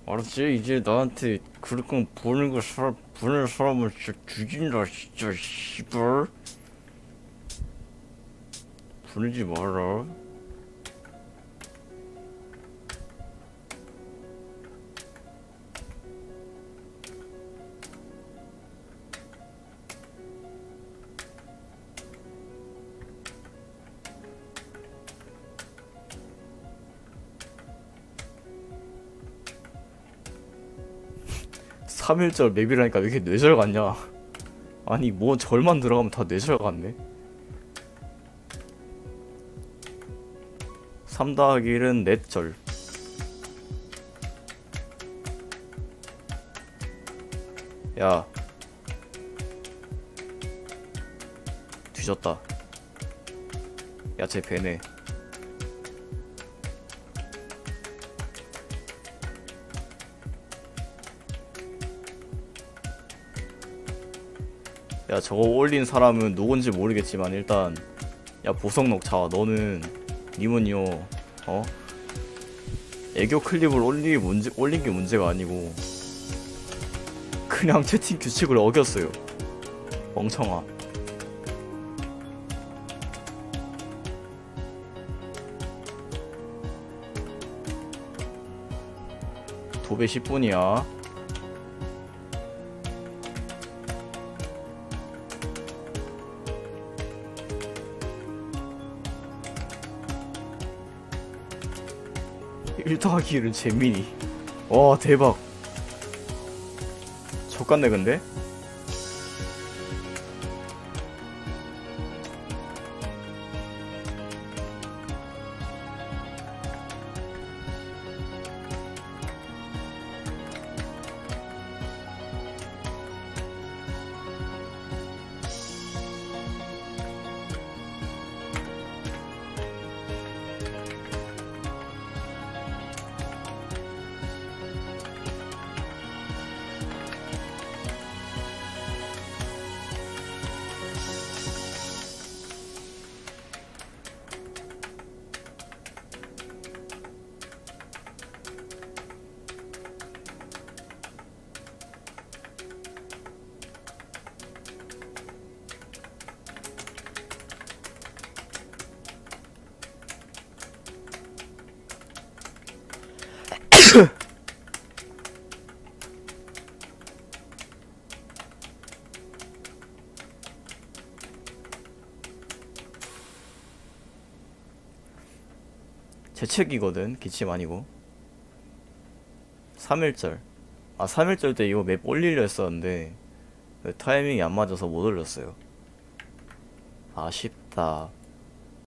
알았지? 이제 나한테 그렇게 보는 거 보는 사람을 진짜 죽인다 진짜 씨발. 보내지 마라. 3일절 맵이라니까 왜 이렇게 뇌절 같냐. 아니 뭐 절만 들어가면 다 뇌절 같네. 3 더하기 1은 넷절. 야 뒤졌다. 야 쟤 배네. 야 저거 올린 사람은 누군지 모르겠지만 일단 야 보석록 자 너는 님은요 어? 애교 클립을 올린 게 문제가 아니고 그냥 채팅 규칙을 어겼어요. 멍청아. 도배 10분이야. 일 더하기 1은 재민이. 와 대박. 족같네 근데? 제 책이거든 기침 아니고. 3일절. 아 3일절 때 이거 맵 올리려 했었는데 타이밍이 안 맞아서 못 올렸어요. 아쉽다.